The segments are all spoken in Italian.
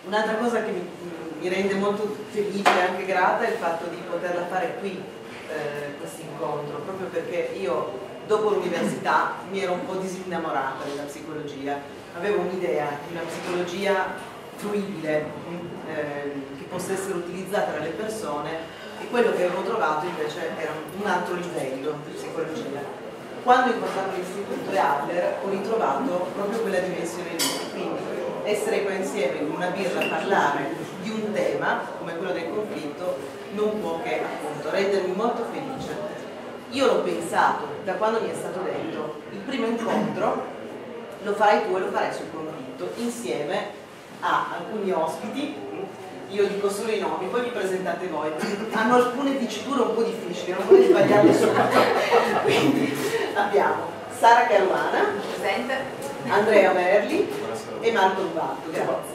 Un'altra cosa che mi rende molto felice e anche grata è il fatto di poterla fare qui, questo incontro, proprio perché io dopo l'università mi ero un po' disinnamorata della psicologia, avevo un'idea di una psicologia fruibile, che possa essere utilizzata dalle persone, e quello che avevo trovato invece era un altro livello di psicologia. Quando ho incontrato l'Istituto Adler ho ritrovato proprio quella dimensione lì, quindi essere qua insieme in una birra a parlare di un tema come quello del conflitto non può che appunto rendermi molto felice. Io l'ho pensato da quando mi è stato detto: il primo incontro lo farai tu e lo farai sul conflitto insieme a alcuni ospiti. Io dico solo i nomi, poi vi presentate voi. Hanno alcune diciture un po' difficili, non vorrei sbagliarle subito. Quindi abbiamo Sara Caruana, presente, Andrea Merli e Marco Duvatto,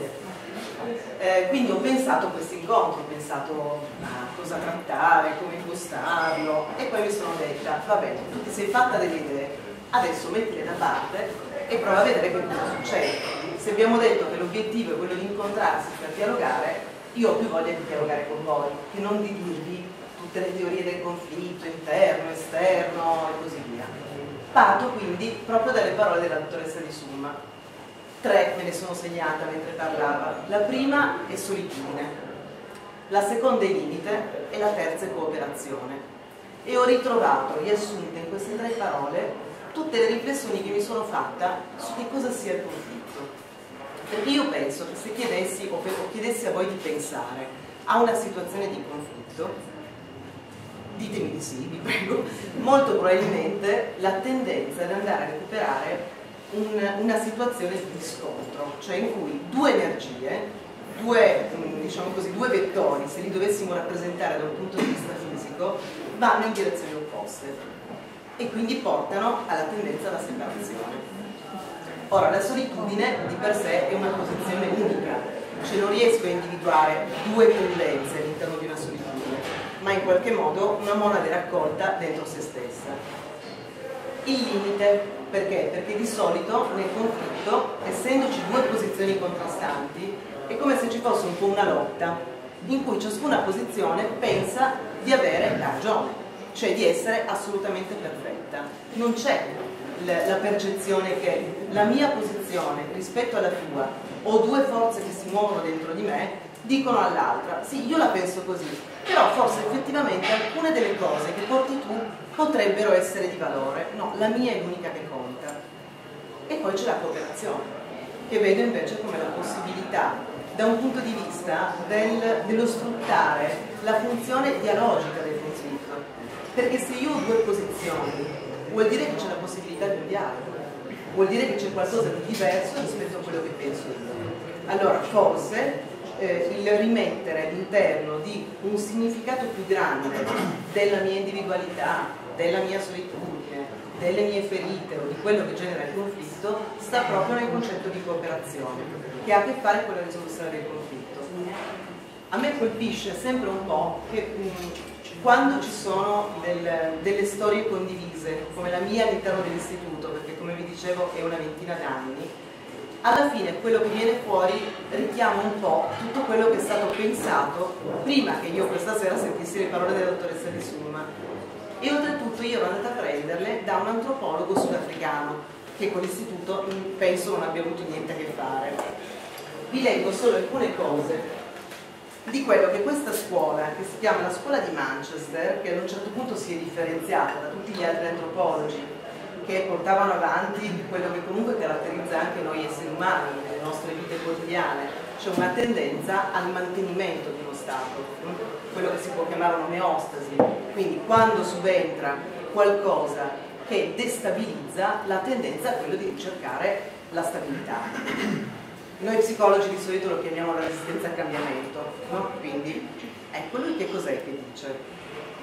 grazie. Quindi ho pensato a questo incontro, ho pensato a cosa trattare, come impostarlo, e poi mi sono detta: va bene, tu ti sei fatta delle idee, adesso mettile da parte e prova a vedere che cosa succede. Se abbiamo detto che l'obiettivo è quello di incontrarsi per dialogare, io ho più voglia di dialogare con voi che non di dirvi tutte le teorie del conflitto interno, esterno e così via. Parto quindi proprio dalle parole della dottoressa Di Summa. 3 me ne sono segnata mentre parlava. La prima è solitudine, la seconda è limite e la terza è cooperazione. E ho ritrovato riassunte in queste 3 parole tutte le riflessioni che mi sono fatta su che cosa sia il conflitto. Perché io penso che se chiedessi o chiedessi a voi di pensare a una situazione di conflitto, ditemi di sì, vi prego, molto probabilmente la tendenza è ad andare a recuperare una situazione di scontro, cioè in cui 2 energie, diciamo così, 2 vettori, se li dovessimo rappresentare da un punto di vista fisico, vanno in direzioni opposte e quindi portano alla tendenza alla separazione. Ora, la solitudine di per sé è una posizione unica, cioè non riesco a individuare 2 tendenze all'interno di una solitudine, ma in qualche modo una monade raccolta dentro se stessa. Il limite, perché? Perché di solito nel conflitto, essendoci 2 posizioni contrastanti, è come se ci fosse un po' una lotta, in cui ciascuna posizione pensa di avere ragione, cioè di essere assolutamente perfetta. Non c'è la percezione che la mia posizione rispetto alla tua, o 2 forze che si muovono dentro di me, dicono all'altra: sì, io la penso così, però forse effettivamente alcune delle cose che porti tu potrebbero essere di valore. No, la mia è l'unica che conta. E poi c'è la cooperazione, che vedo invece come la possibilità, da un punto di vista dello sfruttare la funzione dialogica del conflitto. Perché se io ho 2 posizioni, vuol dire che c'è la possibilità di un dialogo, vuol dire che c'è qualcosa di diverso rispetto a quello che penso io. Allora forse il rimettere all'interno di un significato più grande della mia individualità, della mia solitudine, delle mie ferite o di quello che genera il conflitto sta proprio nel concetto di cooperazione, che ha a che fare con la risoluzione del conflitto. A me colpisce sempre un po' che quando ci sono delle storie condivise, come la mia all'interno dell'istituto, perché come vi dicevo è una ventina d'anni, alla fine quello che viene fuori richiama un po' tutto quello che è stato pensato prima che io questa sera sentissi le parole della dottoressa Di Summa. E oltretutto io ero andata a prenderle da un antropologo sudafricano, che con l'istituto penso non abbia avuto niente a che fare. Vi leggo solo alcune cose di quello che questa scuola, che si chiama la scuola di Manchester, che ad un certo punto si è differenziata da tutti gli altri antropologi che portavano avanti quello che comunque caratterizza anche noi esseri umani nelle nostre vite quotidiane, cioè una tendenza al mantenimento di uno stato, quello che si può chiamare un'omeostasi. Quindi quando subentra qualcosa che destabilizza, la tendenza è quella di ricercare la stabilità. Noi psicologi di solito lo chiamiamo la resistenza al cambiamento, no? Quindi ecco, lui che cos'è che dice?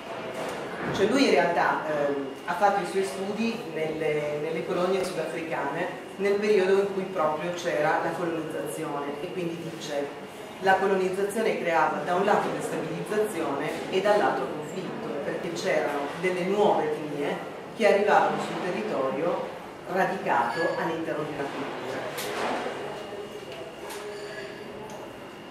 Cioè lui in realtà ha fatto i suoi studi nelle colonie sudafricane nel periodo in cui proprio c'era la colonizzazione, e quindi dice: la colonizzazione creava da un lato destabilizzazione e dall'altro conflitto, perché c'erano delle nuove etnie che arrivavano sul territorio radicato all'interno di una cultura.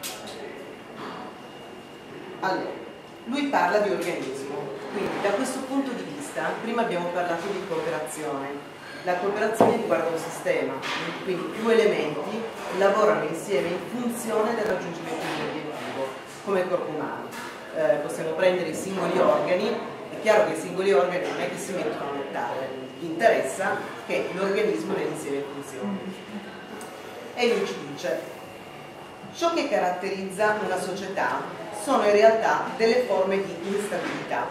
Allora, lui parla di organismo, quindi da questo punto di vista, prima abbiamo parlato di cooperazione. La cooperazione riguarda un sistema, quindi più elementi lavorano insieme in funzione del raggiungimento di un obiettivo, come il corpo umano. Possiamo prendere i singoli organi, è chiaro che i singoli organi non è che si mettono a lottare, interessa che l'organismo nell'insieme funzioni. E lui ci dice: ciò che caratterizza una società sono in realtà delle forme di instabilità.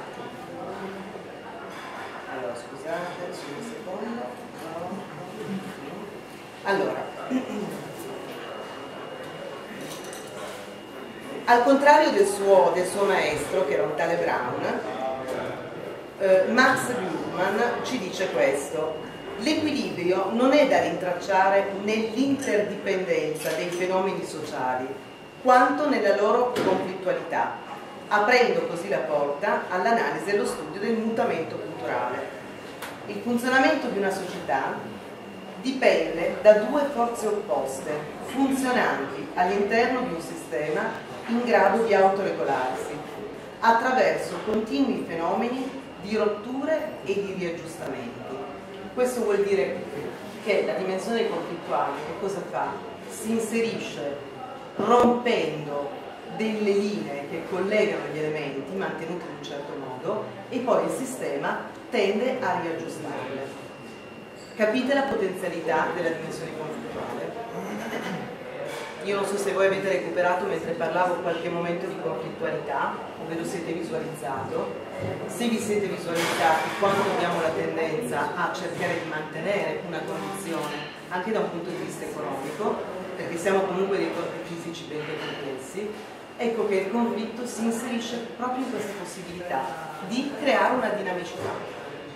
Allora, scusate, solo un secondo. Allora, al contrario del suo maestro, che era un tale Brown, Max Gluckman ci dice questo: l'equilibrio non è da rintracciare nell'interdipendenza dei fenomeni sociali, quanto nella loro conflittualità, aprendo così la porta all'analisi e allo studio del mutamento culturale. Il funzionamento di una società dipende da due forze opposte, funzionanti all'interno di un sistema in grado di autoregolarsi, attraverso continui fenomeni di rotture e di riaggiustamenti. Questo vuol dire che la dimensione conflittuale che cosa fa? Si inserisce rompendo delle linee che collegano gli elementi mantenuti in un certo modo e poi il sistema tende a riaggiustarle. Capite la potenzialità della dimensione conflittuale? Io non so se voi avete recuperato mentre parlavo qualche momento di conflittualità o ve lo siete visualizzato. Se vi siete visualizzati quando abbiamo la tendenza a cercare di mantenere una condizione anche da un punto di vista economico, perché siamo comunque dei corpi fisici ben complessi, ecco che il conflitto si inserisce proprio in questa possibilità di creare una dinamicità.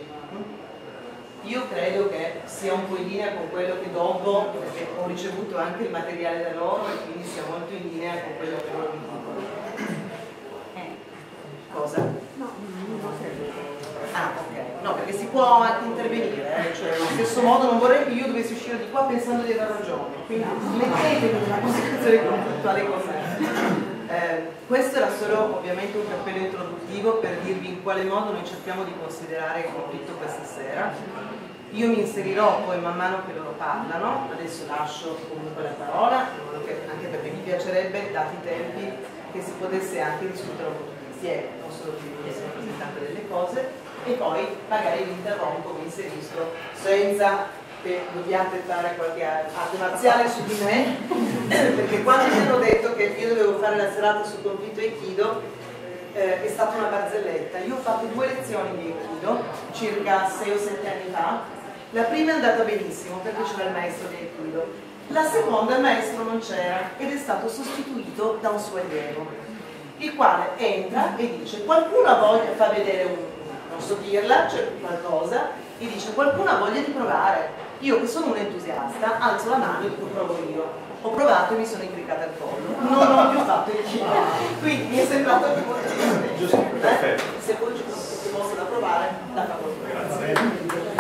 Io credo che sia un po' in linea con quello che dopo, perché ho ricevuto anche il materiale da loro e quindi sia molto in linea con quello che loro mi dicono. Cosa? No, non credo. Ah, ok. No, perché si può anche intervenire, cioè allo stesso modo non vorrei che io dovessi uscire di qua pensando di aver ragione, quindi mettetemi in una posizione conflittuale con me. Questo era solo ovviamente un cappello introduttivo per dirvi in quale modo noi cerchiamo di considerare il conflitto questa sera. Io mi inserirò poi man mano che loro parlano, adesso lascio comunque la parola, anche perché mi piacerebbe, dati i tempi, che si potesse anche discutere un po' tutti insieme, non solo che mi sia rappresentante delle cose, e poi magari vi interrompo, mi inserisco senza che dobbiate fare qualche arte marziale su di me, perché quando mi hanno detto che io dovevo fare la serata sul conflitto Aikido è stata una barzelletta. Io ho fatto 2 lezioni di Aikido circa 6 o 7 anni fa. La prima è andata benissimo perché c'era il maestro di Aikido, la seconda il maestro non c'era ed è stato sostituito da un suo allievo, il quale entra e dice: qualcuno ha voglia, fa vedere non so dirla, cioè qualcosa, e dice: qualcuno ha voglia di provare. Io che sono un entusiasta alzo la mano e dico: provo io. Ho provato e mi sono imbricata al collo, non ho più fatto il chilo, quindi mi è sembrato che potesse. Se poi ci fosse da provare, la farò.